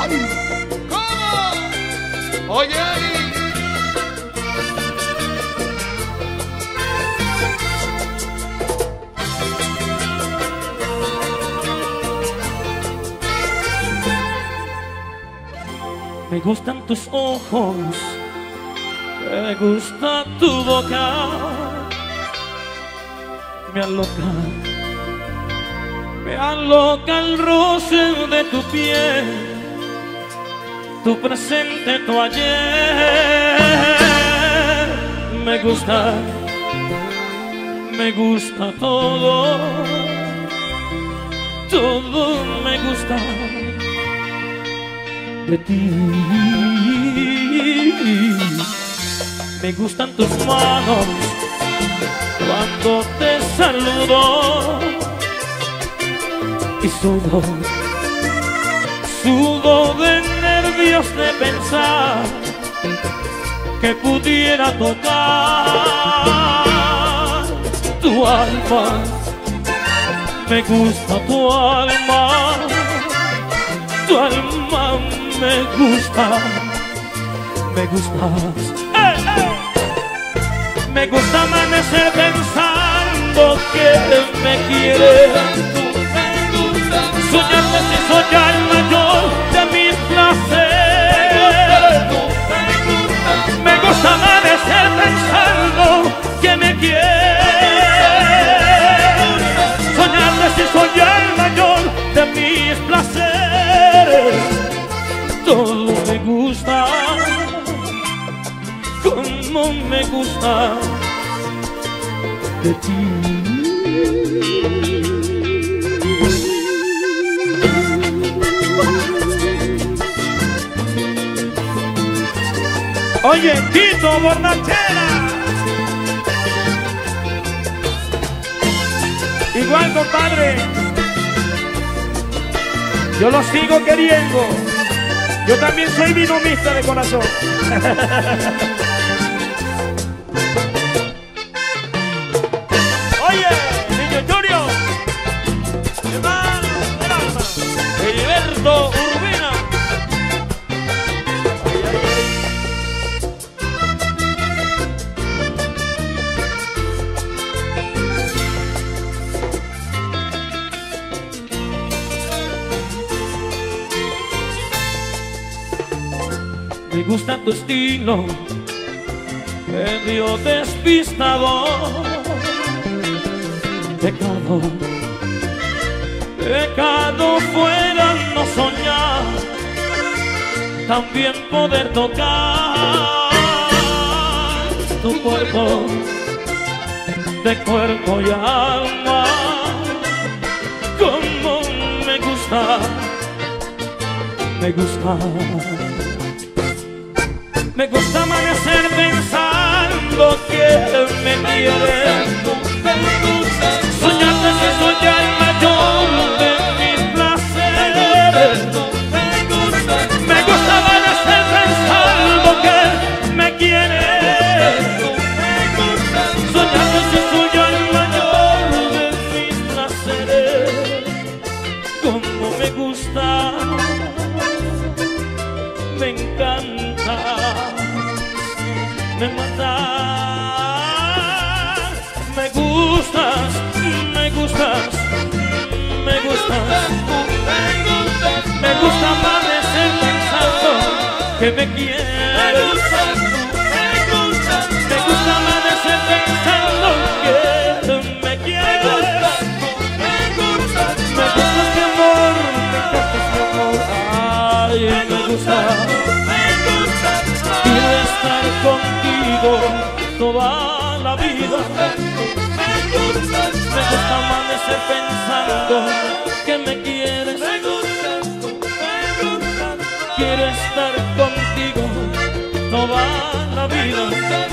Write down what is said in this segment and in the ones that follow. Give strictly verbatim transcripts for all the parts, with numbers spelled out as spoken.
¿Cómo? Oye, me gustan tus ojos, me gusta tu boca, me aloca, me aloca el roce de tu piel, tu presente, tu ayer. Me gusta, me gusta todo, todo me gusta de ti. Me gustan tus manos cuando te saludo y sudo, sudo de nervios de pensar que pudiera tocar tu alma. Me gusta tu alma, tu alma me gusta, me gustas. ¡Eh, eh! Me gusta amanecer pensando que me quieres. Soñarte si soy el mayor de mis placeres. Me gusta amanecer pensando que me quieres. Soñarte si soy el mayor de mis placeres. Todo me gusta, como me gusta de ti. Oye, Tito Borrachera, igual compadre, yo lo sigo queriendo. Yo también soy binomista de corazón. Oye, niño Junior, hermano del alma, Heriberto Urbina. Ay, ay, me gusta tu estilo, medio despistado. Pecado, pecado fuera no soñar, también poder tocar tu cuerpo, de cuerpo y alma. Como me gusta, me gusta. Me gusta amanecer pensando que me quieres. Soñarte si soy el mayor de mis placeres. Me gusta amanecer pensando que me quieres. Soñarte si soy el mayor de mis placeres. Como me gusta, me encanta, me mata, me gustas, me gustas, me gustas, me gusta amanecer pensando que me quieres. Me gusta amanecer pensando que me quieres. Me gustas mi amor, me encantas mi amor, ay, me gusta. Quiero estar contigo toda la vida. Me gusta amanecer pensando que me quieres. Quiero estar contigo toda la vida.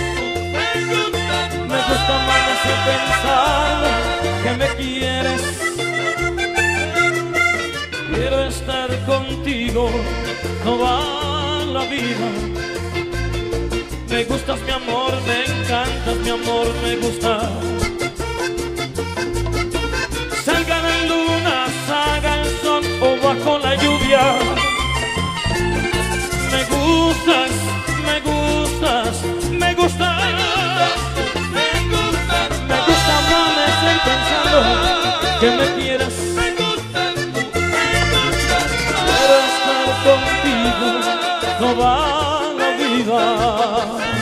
Me gusta amanecer pensando que me quieres. Quiero estar contigo toda la vida. Me gustas mi amor, me encantas mi amor, me gusta. Salga la luna, salga el sol o bajo la lluvia. contigo no van a olvidar.